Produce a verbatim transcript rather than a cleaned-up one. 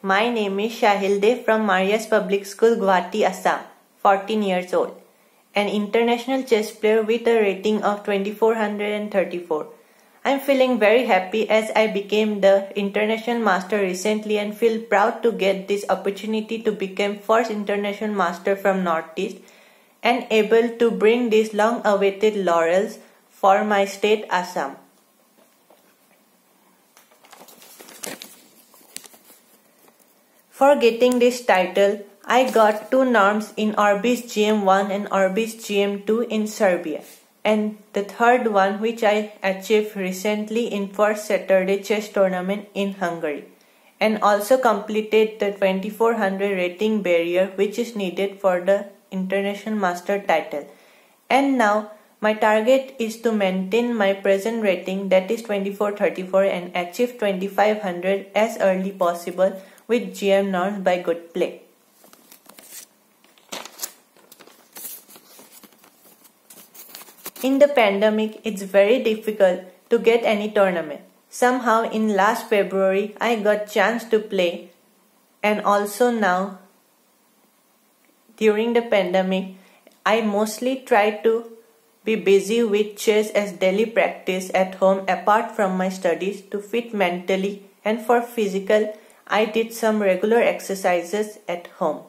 My name is Shahilde from Marias Public School, Guwahati, Assam, fourteen years old, an international chess player with a rating of twenty-four thirty-four. I am feeling very happy as I became the international master recently and feel proud to get this opportunity to become first international master from Northeast and able to bring these long-awaited laurels for my state Assam. For getting this title, I got two norms in Orbis G M one and Orbis G M two in Serbia, and the third one which I achieved recently in first Saturday chess tournament in Hungary, and also completed the twenty-four hundred rating barrier which is needed for the international master title. And now my target is to maintain my present rating, that is twenty-four thirty-four, and achieve twenty-five hundred as early possible with G M norms by good play. In the pandemic, it's very difficult to get any tournament. Somehow in last February, I got chance to play, and also now during the pandemic, I mostly try to be busy with chess as daily practice at home apart from my studies to fit mentally, and for physical, I did some regular exercises at home.